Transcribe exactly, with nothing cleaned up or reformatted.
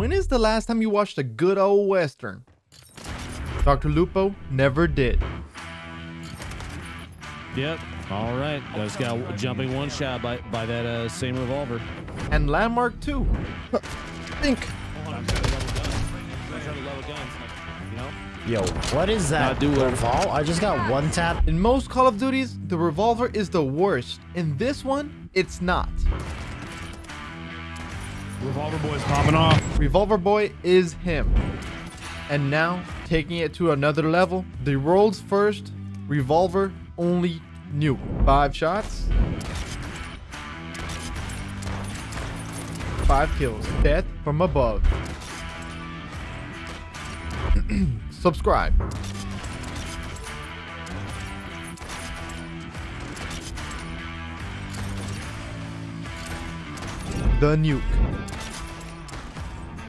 When is the last time you watched a good old Western? Doctor Lupo never did. Yep. All right. Just got jumping one shot by, by that uh, same revolver. And Landmark too. Think. Yo, what is that? Do Revolver? I just got one tap. In most Call of Duties, the revolver is the worst. In this one, it's not. Revolver boy's popping off. Revolver boy is him. And now, taking it to another level, the world's first revolver only nuke. Five shots. Five kills. Death from above. Subscribe. The nuke.